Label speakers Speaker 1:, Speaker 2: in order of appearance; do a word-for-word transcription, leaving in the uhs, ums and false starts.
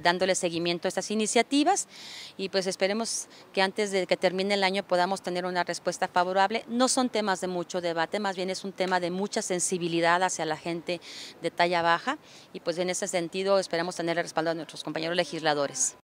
Speaker 1: dándole seguimiento a estas iniciativas y pues esperemos que antes de que termine el año podamos tener una respuesta favorable. No son temas de mucho debate, más bien es un tema de mucha sensibilidad hacia la gente de talla baja y pues en ese sentido esperamos tener el respaldo de nuestros compañeros legisladores.